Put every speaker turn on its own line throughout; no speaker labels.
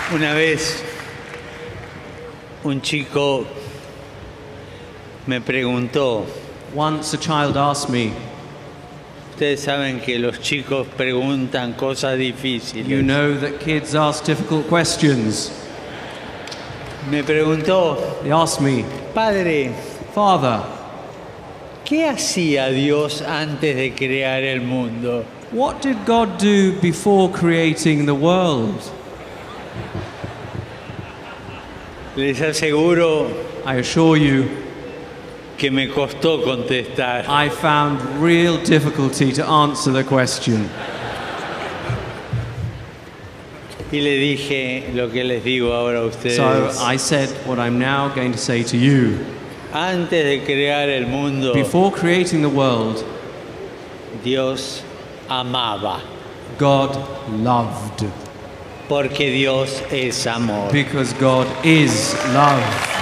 Una vez un chico me preguntó,
Once a child asked me,
ustedes saben que los chicos preguntan cosas difíciles.
you know that kids ask difficult questions.
Me preguntó,
They asked me,
padre,
Father,
¿qué hacía Dios antes de crear el mundo?
what did God do before creating the world?
Les aseguro
I assure you,
que me costó contestar.
I found real difficulty to answer the question.
Y le dije lo que les digo ahora a ustedes.
So I said what I'm now going to say to you.
Antes de crear el mundo,
Before creating the world,
Dios amaba,
God loved,
porque Dios es amor.
because God is love.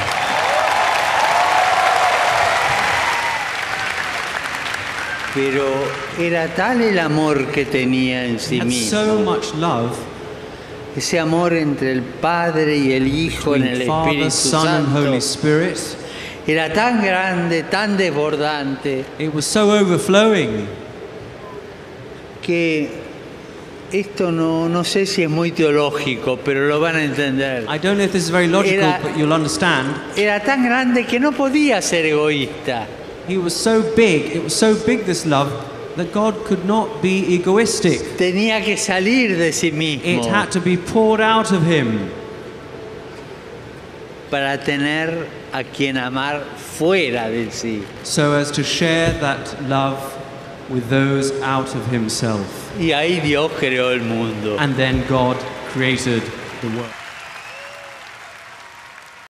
Pero era tal el amor que tenía en sí
And so
mismo,
much love
ese amor entre el Padre y el Hijo en el
between Father,
Espíritu
Son, and
Santo,
Holy Spirit.
era tan grande, tan desbordante,
It was so overflowing.
que esto no sé si es muy teológico, pero lo van a entender.
I don't know if this is very logical,
Era-
but you'll understand.
Era tan grande que no podía ser egoísta.
He was so big, it was so big, this love, that God could not be egoistic.
Tenía que salir de sí
It
mismo
had to be poured out of him
para tener a quien amar fuera de sí.
so as to share that love with those out of himself.
Y ahí Dios creó el mundo.
And then God created the world.